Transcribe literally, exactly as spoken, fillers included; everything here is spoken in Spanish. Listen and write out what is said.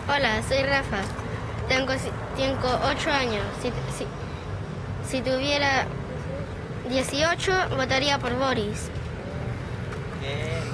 Hola, soy Rafa. Tengo, si- tengo ocho años. Si, si, si tuviera dieciocho, votaría por Boris. Bien.